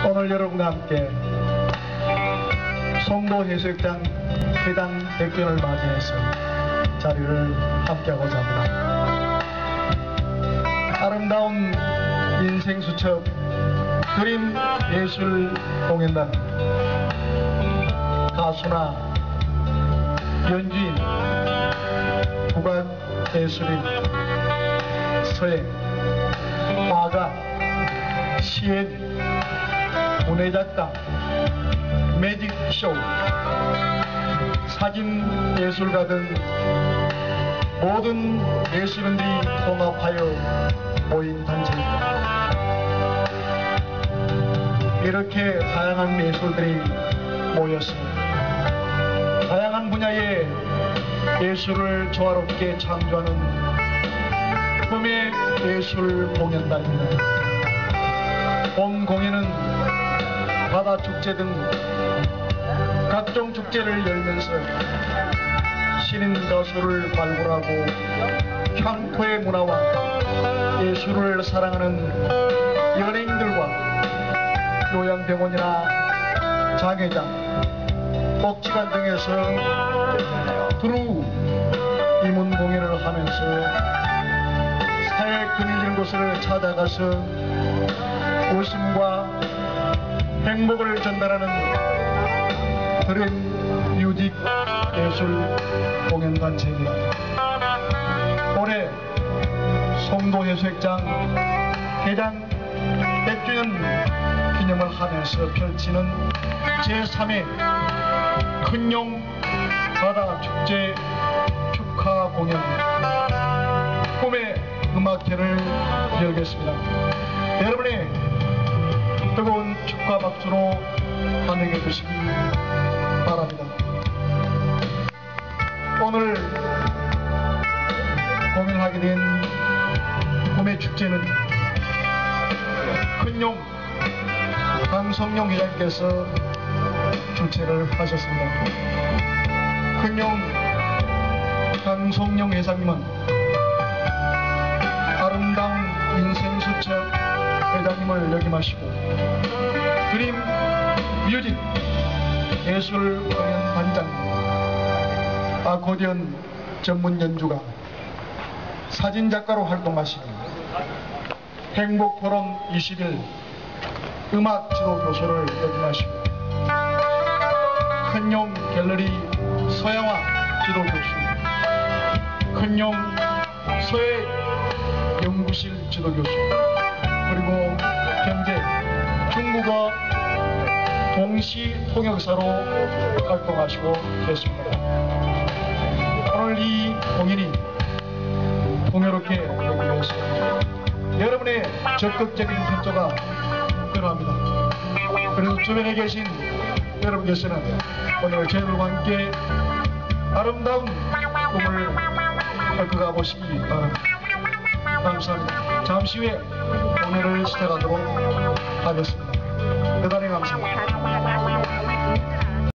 오늘 여러분과 함께 송도해수욕장 회장 100주년을 맞이해서 자리를 함께하고자 합니다. 아름다운 인생수첩 그림 예술 공연단 가수나 연주인, 국악 예술인, 서예, 화가, 시인, 문예작가, 매직쇼, 사진예술가 등 모든 예술인들이 통합하여 모인 단체입니다. 이렇게 다양한 예술들이 모였습니다. 다양한 분야의 예술을 조화롭게 창조하는 꿈의 예술 공연단입니다. 본 공연은 바다축제 등 각종 축제를 열면서 신인 가수를 발굴하고 향토의 문화와 예술을 사랑하는 연예인들과 요양병원이나 장애장, 복지관 등에서 두루 이문 공연을 하면서 사회에 금이지는 곳을 찾아가서 웃음과 행복을 전달하는 그런 뮤직 예술 공연단체입니다. 올해 송도해수욕장 개장 100주년 기념을 하면서 펼치는 제3회 큰용 바다축제 축하 공연 꿈의 음악회를 열겠습니다. 여러분의 뜨거운 축하 박수로 환영해 주시기 바랍니다. 오늘 공연하게 된 꿈의 축제는 큰용 강성용 회장께서 주최를 하셨습니다. 큰용 강성용 회장님은 아름다운 인생수첩 회장님을 역임하시고 그림 뮤직 예술 공연 단장, 아코디언 전문 연주가, 사진작가로 활동하시고 행복포럼 20일 음악 지도 교수를 역임하시고 큰용 갤러리 서양화 지도 교수, 큰용 서예 연구실 지도 교수, 그리고 현재 중국어 동시 통역사로 활동하시고 계십니다. 오늘 이 공연이 공교롭게 되기 위해서 여러분의 적극적인 협조가 필요합니다. 그래서 주변에 계신 여러분께서는 오늘 저희들과 함께 아름다운 꿈을 펼쳐가 보시기 바랍니다. 감사합니다. 잠시 후에 공연을 시작하도록 하겠습니다. 대단히 감사합니다.